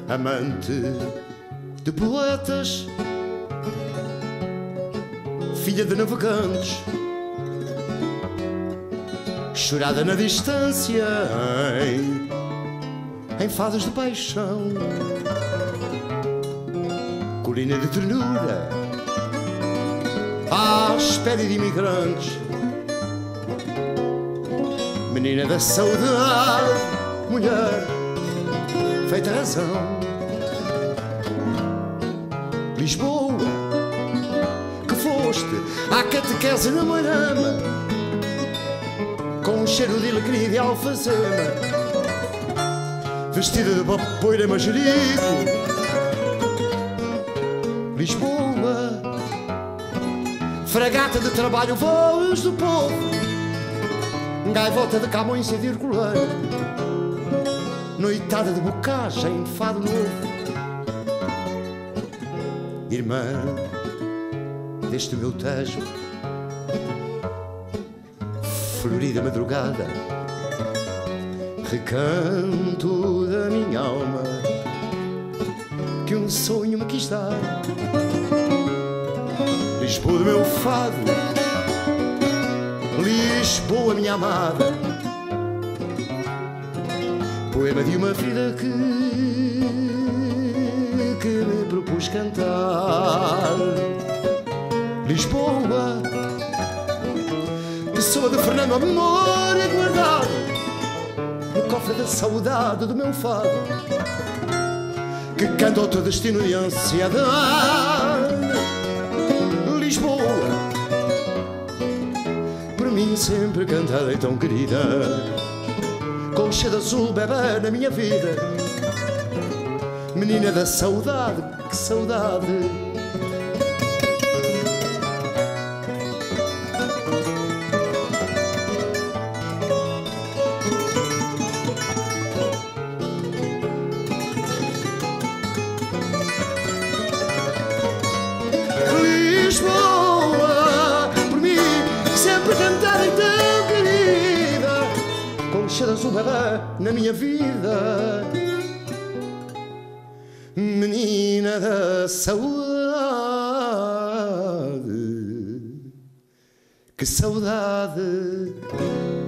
amante de poetas, filha de navegantes, chorada na distância em fadas de paixão, colina de ternura à espera de imigrantes, menina da saudade, mulher feita razão. Lisboa, que foste à catequese na Marama, com um cheiro de alegria e de alfazema, vestida de papoeira majerico. Lisboa, fragata de trabalho, voz do povo, gaivota de Camões e de Herculano, noitada de bocagem, fado novo. Irmã deste meu Tejo, florida madrugada, recanto da minha alma, que um sonho me quis dar. Lisboa do meu fado, Lisboa minha amada, poema de uma vida que me propus cantar. Lisboa, que soa de Fernando a memória guardada no cofre da saudade do meu fado, que canta o teu destino de ansiedade. Lisboa, por mim sempre cantada e tão querida, colcha de azul bebê na minha vida, menina da saudade, que saudade. Lisboa, por mim sempre cantada e tão querida, colcha de azul bebê na minha vida, menina da saudade, que saudade.